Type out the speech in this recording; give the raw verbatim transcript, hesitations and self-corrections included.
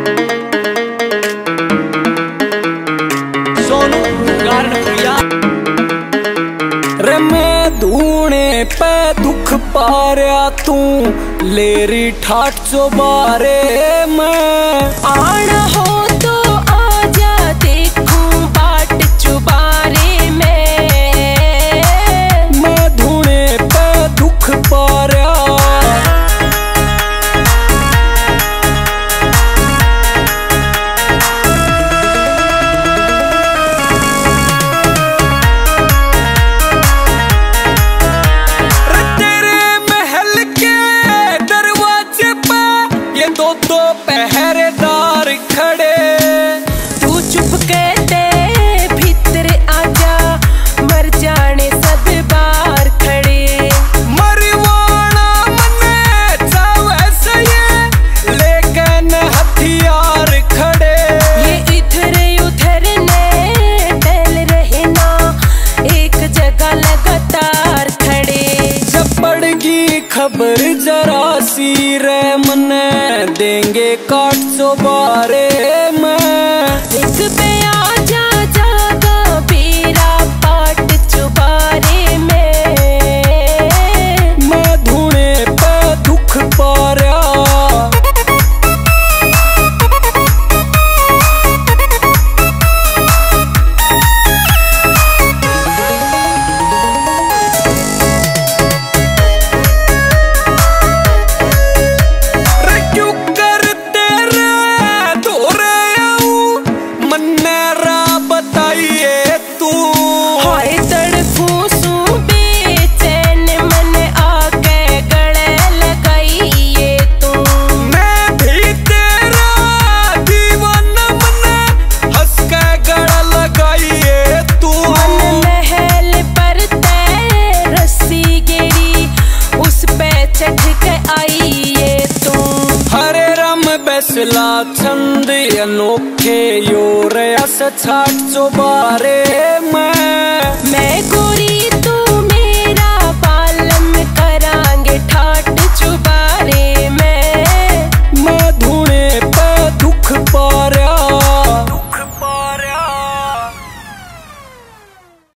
Sonu guard प्रिया रे मैं धूने पे दुख पारिया तू लेरी ठाठ चो बारे में आना हो तो आजा देखूं बाट चुबारे में मैं धूने पे दुख पारिया दो दो पहरेदार खड़े तू चुप कहते भीतर आजा मर जाने सब बार खड़े मरवाना मने चावे से ये लेकिन हथियार खड़े ये इधर उधर ने टहल रहे ना एक जगह लगातार खड़े जब पड़गी खबर जरा सी रे मने देंगे काट सो बारे में एक पे आजा जागा बेरा पाट चुबारे में मैं धूने पे दुख पारिया फैसला छंद अनोखे यो रया से छाट चो बारे में मैं